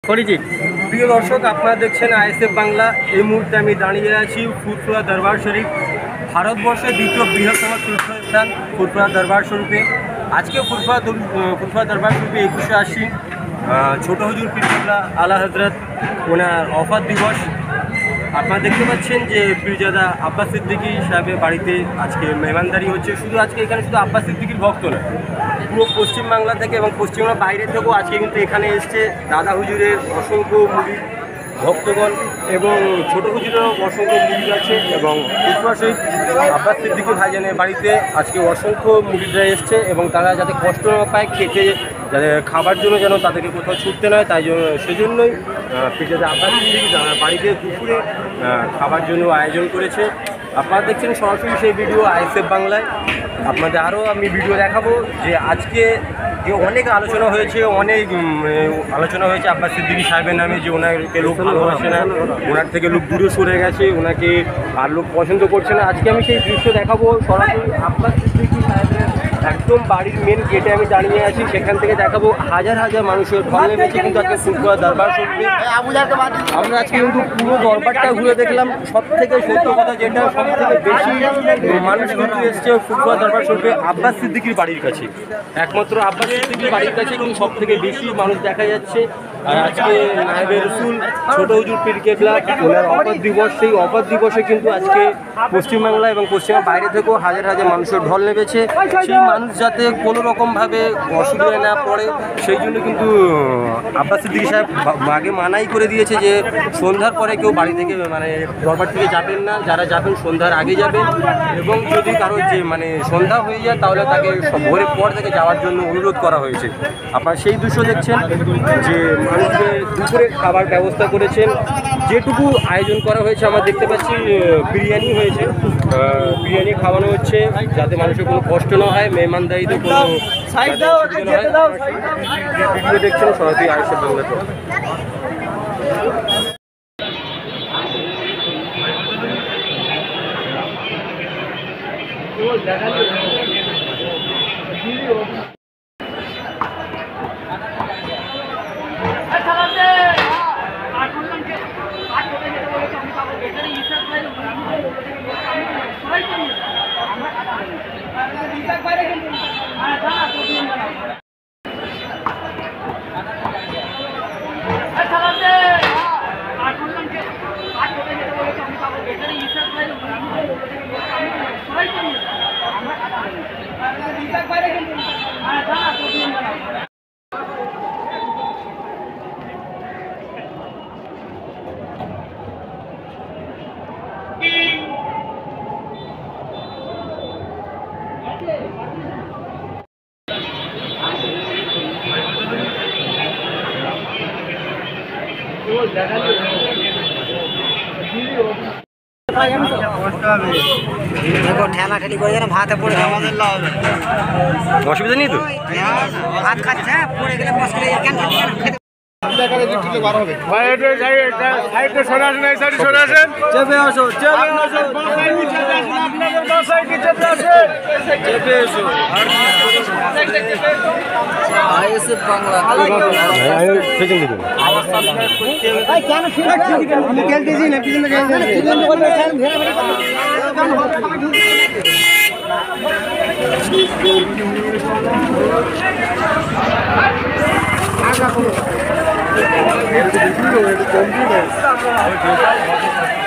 পরিচিত প্রিয় দর্শক, আপনারা দেখছেন আইএসএফ বাংলা। এই মুহূর্তে আমি দাঁড়িয়ে আছি ফুরফুরা দরবার শরীফ, ভারতবর্ষের দ্বিতীয় বৃহত্তম তীর্থস্থান ফুরফুরা দরবার শরীফে। আজকে ফুরফুরা দরবার শরীফে 21শে আশ্বিন ছোট হুজুর পীর কেবলা আলা হজরত ওনার ওফাত দিবস। আপনারা দেখতে পাচ্ছেন যে পীরজাদা আব্বাস সিদ্দিকী সাহেবের বাড়িতে আজকে মেহমানদারি হচ্ছে। শুধু আজকে এখানে শুধু আব্বাস সিদ্দিকীর ভক্ত নয়, পুরো পশ্চিমবাংলা থেকে এবং পশ্চিমবাংলার বাইরে থেকেও আজকে কিন্তু এখানে এসছে দাদা হুজুরের অসংখ্য মুরিদ ভক্তগণ এবং ছোটো হুজুরেরও অসংখ্য মুরিদ আছে। এবং ফুরফুরা শরীফ আব্বাস সিদ্দিকী ভাইজানের বাড়িতে আজকে অসংখ্য মুরিদরা এসছে এবং তারা যাতে কষ্ট না পায়, খেতে যাতে খাবার জন্য যেন তাদেরকে কোথাও ছুটতে নয়, তাই জন্য সেজন্যই পীরজাদা আব্বাস সিদ্দিকী বাড়িতে দুপুরে খাবার জন্য আয়োজন করেছে। আপনারা দেখছেন সরাসরি সেই ভিডিও আইএসএফ বাংলায়। আপনাদের আরও আমি ভিডিও দেখাবো যে আজকে যে অনেক আলোচনা হয়েছে আব্বাস সিদ্দিকী সাহেবের নামে, যে ওনাকে লোক ভালোবাসে না, ওনার থেকে লোক দূরে সরে গেছে, ওনাকে আর লোক পছন্দ করছে না। আজকে আমি সেই দৃশ্য দেখাবো সরাসরি আব্বাস সিদ্দিকী সাহেবের একদম বাড়ির মেন গেটে আমি দাঁড়িয়ে আছি, সেখান থেকে দেখাবো হাজার হাজার মানুষের ঢল নেমেছে কিন্তু আজকে ফুরফুরা দরবার শরীফে। আমরা আজকে কিন্তু পুরো দরবারটা ঘুরে দেখলাম। সব থেকে সত্য কথা যেটা, সব থেকে বেশি মানুষ কিন্তু এসছে ফুরফুরা দরবার শরীফে আব্বাস সিদ্দিকীর বাড়ির কাছে, একমাত্র আব্বাস সিদ্দিকীর বাড়ির কাছে কিন্তু সব থেকে বেশি মানুষ দেখা যাচ্ছে। আর আজকে নায়েবে রসুল ছোট হুজুর পীর কেবলা ওনার ওফাত দিবস, সেই ওফাত দিবসে কিন্তু আজকে পশ্চিমবাংলা এবং পশ্চিমবঙ্গের বাইরে থেকেও হাজার হাজার মানুষের ঢল নেমেছে। সেই মানুষ যাতে কোনো রকমভাবে অসুবিধা না পড়ে, সেই জন্য কিন্তু আব্বাস সিদ্দিকী সাহেব আগে মানাই করে দিয়েছে যে সন্ধ্যার পরে কেউ বাড়ি থেকে দরবার থেকে যাবেন না, যারা যাবেন সন্ধ্যার আগে যাবেন। এবং যদি কারো যে সন্ধ্যা হয়ে যায় তাহলে তাকে ভোরের পর থেকে যাওয়ার জন্য অনুরোধ করা হয়েছে। আপনারা সেই দৃশ্য দেখছেন যে মানুষকে দুপুরে খাবার ব্যবস্থা করেছেন, যেটুকু আয়োজন করা হয়েছে আমরা দেখতে পাচ্ছি বিরিয়ানি হয়েছে, বিরিয়ানি খাওয়ানো হচ্ছে যাতে মানুষের কোনো কষ্ট না হয়, মেহমানদারিতে কোনো ভিডিও দেখছেন সরাসরি আইএসএফ বাংলাতে। ঠেলা ঠেলি করে যেন ভাতে পড়ে অসুবিধা নেই তো, ভাত খাচ্ছে পড়ে গেলে আইএসএফ বাংলা কেন